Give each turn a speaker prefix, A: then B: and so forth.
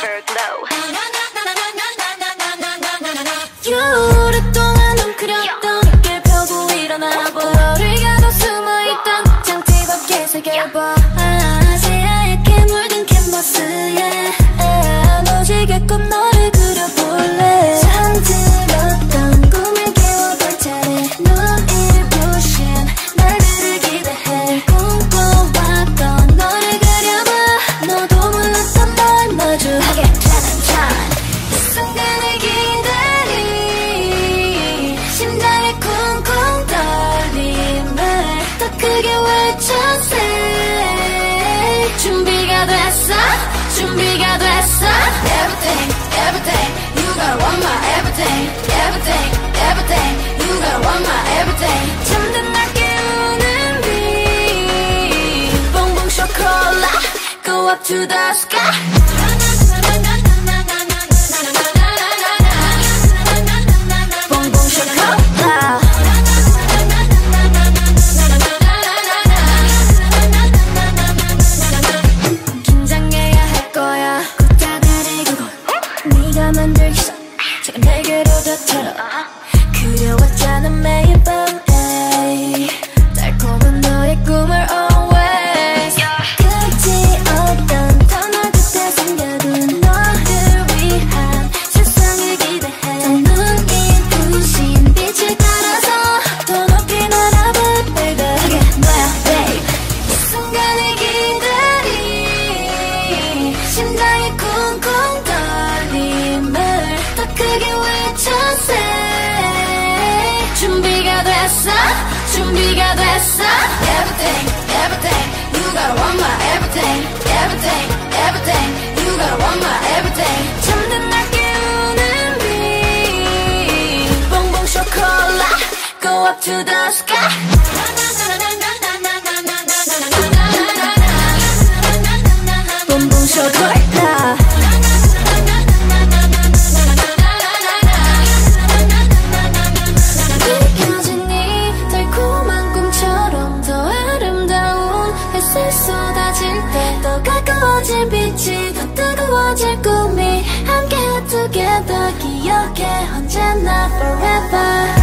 A: Everglow.
B: 오랫동안 웅크렸던 어깨 펴고 일어나봐. 너를 가둬 숨어있던 장티 밖에 새겨봐. 새하얗게 물든 캔버스에 무지개꽃 너를 그려볼래. 잠들었던 꿈을 깨워볼 차례. 눈을 부신 날들을 기대해. 꿈꿔왔던 너를 그려봐. 너도 몰랐던 날 마주하게 되는 time. 이 순간을 기다리. 심장에 쿵쿵 떨림을 더 크게 외쳐세. 준비가 됐어. 준비가 됐어. Everything, everything, you gotta want my everything. Everything, everything, you gotta want my everything. 잠든 날 깨우는 빛. Bon Bon Chocolat, go up to the sky. Bon Bon Chocolat. 긴장해야 할 거야. 꽃다발의 그곳 네가 만들기 전 지금 내게로 덮쳐라. 그려왔잖아 매일 밤 에이. 달콤한 너의 꿈을 always. 끝이 없던 터널 끝에 숨겨둔 너를 위한 세상을 기대해. 저 눈이 부신 빛을 따라서 더 높이 날아봐 baby. 그게 너야 babe. 이 순간을 기다리. 심장이 쿵쿵 떨림을 더 크게 외쳐세. 준비가 됐어. 준비가 됐어. Everything, everything, you gotta want my everything. Everything, everything, you gotta want my everything. 잠든 날 깨우는 빛. Bon Bon Chocolat, go up to the sky. Bon Bon Chocolat. 느껴진 이 달콤한 꿈처럼 더 아름다운 햇살 쏟아질 때 더 가까워질 빛이 더 뜨거워질 꿈이 함께 together 기억해 언제나 forever.